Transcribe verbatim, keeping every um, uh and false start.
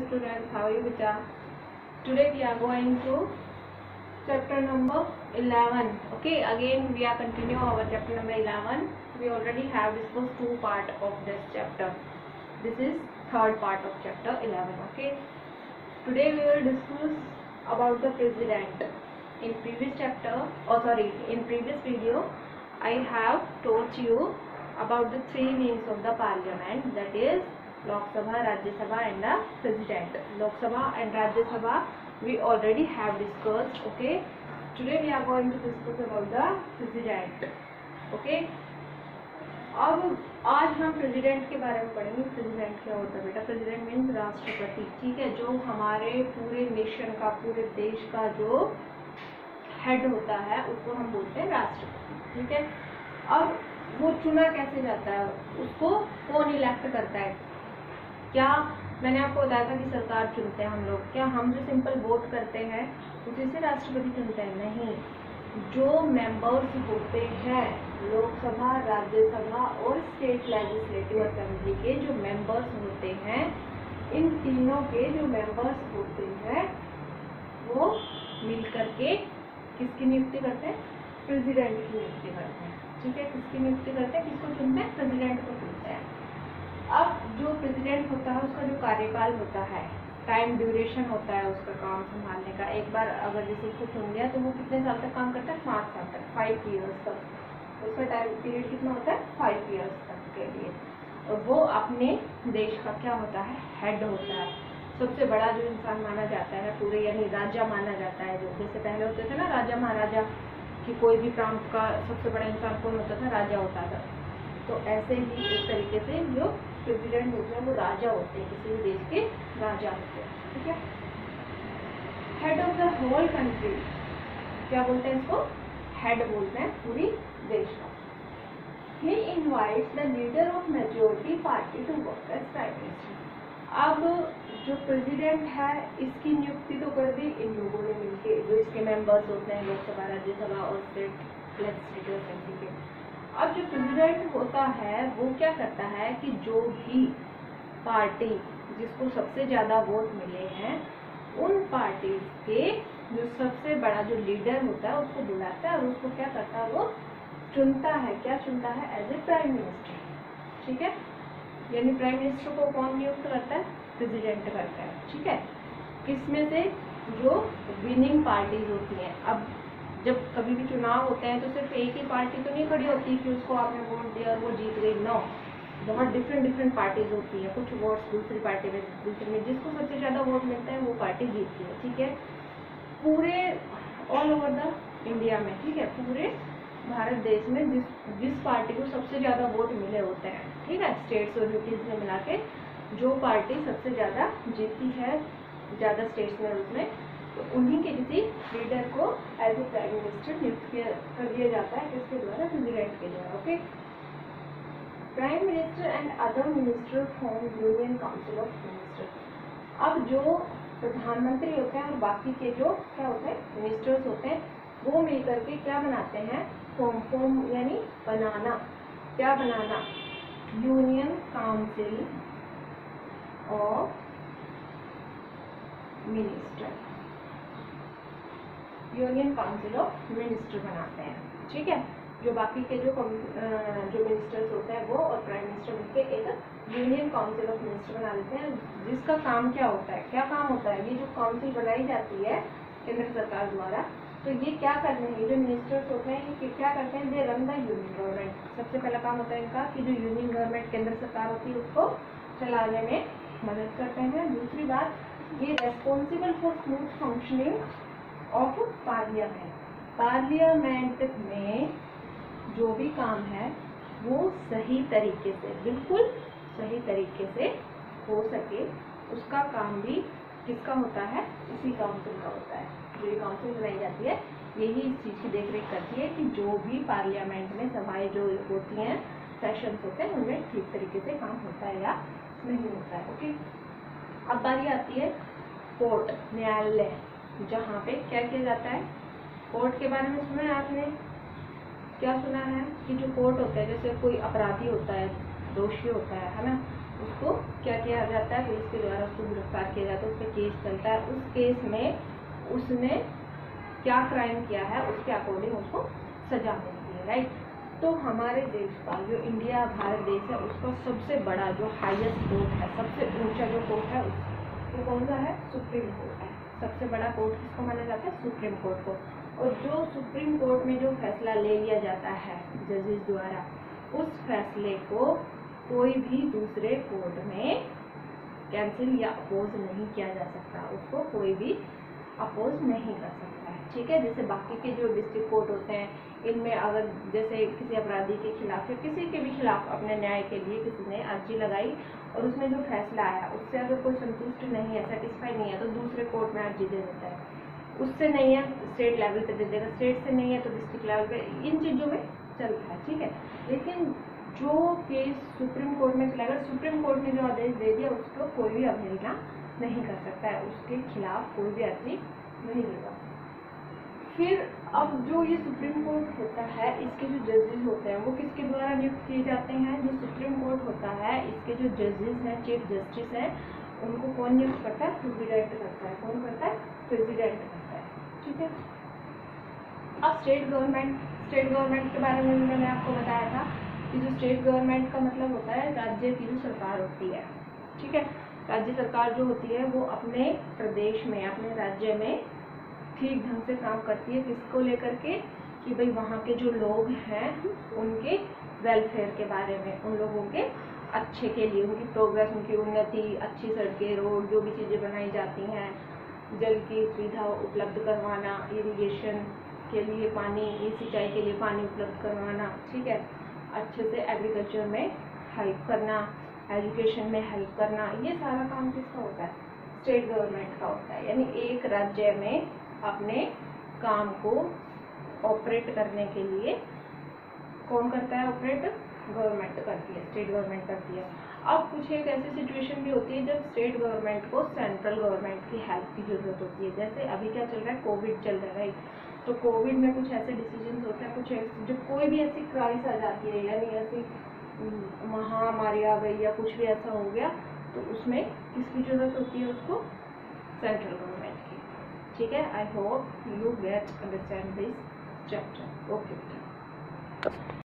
students, how are you beta? Today we are going to chapter number eleven. Okay, again we are continue our chapter number eleven. We already have discussed two part of this chapter. This is third part of chapter eleven. Okay, today we will discuss about the president. In previous chapter, or sorry, in previous video, I have taught you about the three wings of the parliament, that is Lok Sabha, Rajya Sabha and the president. Lok Sabha and Rajya Sabha we already have discussed. Okay, today we are going to discuss about the president. Okay, अब आज हम president के बारे में पढ़ेंगे. President क्या होता है बेटा? प्रेसिडेंट मीन्स राष्ट्रपति. ठीक है, जो हमारे पूरे नेशन का, पूरे देश का जो हेड होता है उसको हम बोलते हैं राष्ट्रपति. ठीक है, अब वो चुना कैसे जाता है, उसको कौन इलेक्ट करता है? क्या मैंने आपको बताया था कि सरकार चुनते हैं हम लोग. क्या हम जो सिंपल वोट करते हैं उसी से राष्ट्रपति चुनते हैं? नहीं, जो मेंबर्स होते हैं लोकसभा, राज्यसभा और स्टेट लेजिस्लेटिव असेंबली के जो मेंबर्स होते हैं, इन तीनों के जो मेंबर्स होते हैं वो मिल करके किसकी नियुक्ति करते हैं? प्रेसिडेंट की नियुक्ति करते हैं. ठीक है, किसकी नियुक्ति करते हैं? किसको चुनते हैं? प्रेसिडेंट को चुनते हैं. अब जो प्रेसिडेंट होता है उसका जो कार्यकाल होता है, टाइम ड्यूरेशन होता है उसका काम संभालने का. एक बार अगर जैसे इसको चुन लिया तो वो कितने साल तक काम करता है? पाँच साल तक, फाइव ईयर्स तक. उसका टाइम पीरियड कितना होता है? फाइव ईयर्स तक के लिए. और वो अपने देश का क्या होता है? हेड होता है. सबसे बड़ा जो इंसान माना जाता है पूरे, यानी राजा माना जाता है. जो जैसे पहले होते थे ना राजा महाराजा, कि कोई भी प्रांत का सबसे बड़ा इंसान कौन होता था? राजा होता था. तो ऐसे ही एक तरीके से जो प्रेसिडेंट होते हैं वो राजा होते हैं, किसी भी देश के राजा होते हैं. ठीक है, head of the whole country क्या बोलते हैं? इसको हेड बोलते हैं पूरी देश का. He invites the leader of majority party to work as prime minister. अब जो प्रेसिडेंट है इसकी नियुक्ति तो कर दी इन लोगों ने मिलके, जो इसके मेंबर्स होते हैं लोकसभा, राज्यसभा और स्टेट लेजिस्लेटिव असेंबली के. अब जो प्रेसिडेंट होता है वो क्या करता है कि जो भी पार्टी जिसको सबसे ज्यादा वोट मिले हैं उन पार्टी के जो सबसे बड़ा जो लीडर होता है उसको बुलाता है और उसको क्या करता है? वो चुनता है. क्या चुनता है? As a prime minister. ठीक है, यानी प्राइम मिनिस्टर को कौन नियुक्त करता है? प्रेसिडेंट करता है. ठीक है, किसमें से? जो विनिंग पार्टीज होती हैं. अब जब कभी भी चुनाव होते हैं तो सिर्फ एक ही पार्टी तो नहीं खड़ी होती कि उसको आपने वोट दिया और वो जीत गई. नो, बहुत डिफरेंट डिफरेंट पार्टीज होती है. कुछ वोट्स दूसरी पार्टी में, दूसरी में जिसको सबसे ज्यादा वोट मिलता है वो पार्टी जीतती है. ठीक है, पूरे ऑल ओवर द इंडिया में, ठीक है, पूरे भारत देश में जिस जिस पार्टी को सबसे ज्यादा वोट मिले होते हैं, ठीक है, स्टेट्स और यूटीज में मिला के जो पार्टी सबसे ज्यादा जीती है ज्यादा स्टेट्स में उसमें, तो उन्हीं के किसी लीडर को एज ए प्राइम मिनिस्टर नियुक्त कर दिया जाता है. किसके द्वारा? प्रेसिडेंट के द्वारा. Okay, prime minister and other minister form union council of minister. अब जो प्रधानमंत्री होते हैं और बाकी के जो क्या होते हैं मिनिस्टर्स होते हैं वो मिलकर के क्या बनाते हैं? फॉर्म फॉर्म यानी बनाना. क्या बनाना? Union council of minister. Union council of minister बनाते हैं. ठीक है, जो बाकी के जो जो मिनिस्टर्स होते हैं वो और प्राइम मिनिस्टर मिलकर एक यूनियन काउंसिल ऑफ मिनिस्टर बना लेते हैं, जिसका काम क्या होता है? क्या काम होता है? ये जो काउंसिल बनाई जाती है केंद्र सरकार द्वारा, तो ये क्या करते हैं? ये जो मिनिस्टर्स होते हैं ये क्या करते हैं? They run the union government. सबसे पहला काम होता है इनका कि जो यूनियन गवर्नमेंट केंद्र सरकार होती है उसको चलाने में मदद करते हैं. दूसरी बात, ये responsible for smooth functioning of parliament. Parliament में जो भी काम है वो सही तरीके से, बिल्कुल सही तरीके से हो सके, उसका काम भी किसका होता है? इसी काउंसिल का होता है. जो ये काउंसिल बनाई जाती है यही इस चीज़ की देख रेख करती है कि जो भी पार्लियामेंट में सभाएं जो होती हैं, सेशंस होते हैं, उनमें ठीक तरीके से काम होता है या नहीं होता है. ओके, अब बारी आती है कोर्ट, न्यायालय, जहाँ पे क्या किया जाता है? कोर्ट के बारे में सुना है आपने? क्या सुना है कि जो कोर्ट होता है, जैसे कोई अपराधी होता है, दोषी होता है है ना, उसको क्या किया जाता है, पुलिस के द्वारा उसको गिरफ्तार किया जाता है, उस पर केस चलता है। उस केस में उसने क्या क्राइम किया है उसके अकॉर्डिंग उसको सजा मिलती है, राइट। तो हमारे देश का जो इंडिया भारत देश है उसका सबसे बड़ा जो हाईएस्ट कोर्ट है, सबसे ऊंचा जो कोर्ट है वो कौन सा है, सुप्रीम कोर्ट है। सबसे बड़ा कोर्ट किसको माना जाता है, सुप्रीम कोर्ट को। और जो सुप्रीम कोर्ट में जो फैसला ले लिया जाता है जजेस द्वारा, उस फैसले को कोई भी दूसरे कोर्ट में कैंसिल या अपोज नहीं किया जा सकता, उसको कोई भी अपोज नहीं कर सकता है, ठीक है। जैसे बाकी के जो डिस्ट्रिक्ट कोर्ट होते हैं, इनमें अगर जैसे किसी अपराधी के खिलाफ या किसी के भी खिलाफ अपने न्याय के लिए किसी ने अर्जी लगाई और उसमें जो फैसला आया उससे अगर कोई संतुष्ट नहीं है, सेटिस्फाई नहीं है, तो दूसरे कोर्ट में अर्जी दे देता है। उससे नहीं है स्टेट लेवल पे दे देगा, स्टेट से नहीं है तो डिस्ट्रिक्ट लेवल पे, इन चीज़ों में चलता है, ठीक है। लेकिन जो केस सुप्रीम कोर्ट में चलेगा, सुप्रीम कोर्ट ने जो आदेश दे दिया उसको कोई भी अवहेलना नहीं कर सकता है, उसके खिलाफ कोई भी अर्जी नहीं देगा। फिर अब जो ये सुप्रीम कोर्ट होता है, इसके जो जजेस होते हैं वो किसके द्वारा नियुक्त किए जाते हैं, जो सुप्रीम कोर्ट होता है इसके जो जजेस हैं, चीफ जस्टिस हैं, उनको कौन नियुक्त करता है, प्रेसिडेंट करता है। कौन करता है, प्रेसिडेंट करता है, ठीक है। अब स्टेट गवर्नमेंट, स्टेट गवर्नमेंट के बारे में मैंने आपको बताया था कि जो स्टेट गवर्नमेंट का मतलब होता है राज्य की जो सरकार होती है, ठीक है। राज्य सरकार जो होती है वो अपने प्रदेश में, अपने राज्य में ठीक ढंग से काम करती है, किसको लेकर के, कि भाई वहाँ के जो लोग हैं उनके वेलफेयर के बारे में, उन लोगों के अच्छे के लिए, उनकी प्रोग्रेस, उनकी उन्नति, अच्छी सड़कें, रोड, जो भी चीज़ें बनाई जाती हैं, जल की सुविधा उपलब्ध करवाना, इरिगेशन के लिए पानी, ये सिंचाई के लिए पानी उपलब्ध करवाना, ठीक है। अच्छे से एग्रीकल्चर में हेल्प करना, एजुकेशन में हेल्प करना, ये सारा काम किसका होता है, स्टेट गवर्नमेंट का होता है। यानी एक राज्य में अपने काम को ऑपरेट करने के लिए कौन करता है ऑपरेट, गवर्नमेंट करती है, स्टेट गवर्नमेंट करती है। अब कुछ एक ऐसी सिचुएशन भी होती है जब स्टेट गवर्नमेंट को सेंट्रल गवर्नमेंट की हेल्प की जरूरत होती है। जैसे अभी क्या चल रहा है, कोविड चल रहा है, राइट। तो कोविड में कुछ ऐसे डिसीजन होते हैं, कुछ जब कोई भी ऐसी क्राइस आ जाती है, यानी ऐसी महामारी आ गई या कुछ भी ऐसा हो गया, तो उसमें किसकी जरूरत होती है, उसको सेंट्रल गवर्नमेंट की, ठीक है। I hope you get understand this chapter, okay.